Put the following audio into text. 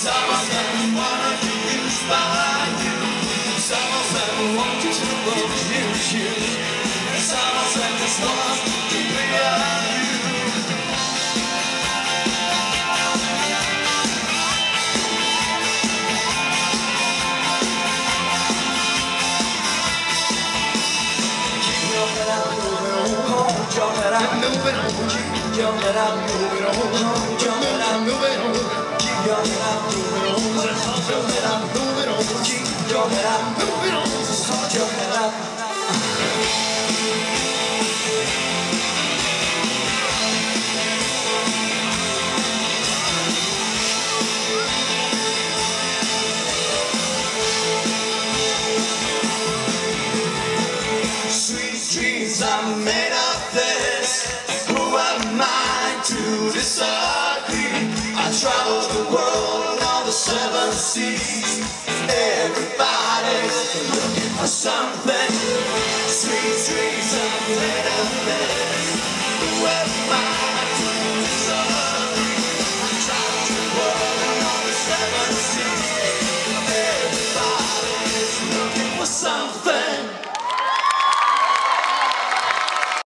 Some of them wanna inspire you. Some of them want you to abuse you. Some of them just want to be you. Hold your head out, move it on. Keep your head out, move it on. Hold your head out, move it on. Keep your head out, move it on. Hold your head out, move it on. Keep your head out, move it on. Hold your head out. Sweet dreams are made of this. Who am I to disagree? I travel the world on the 7 seas. Everybody's looking for something.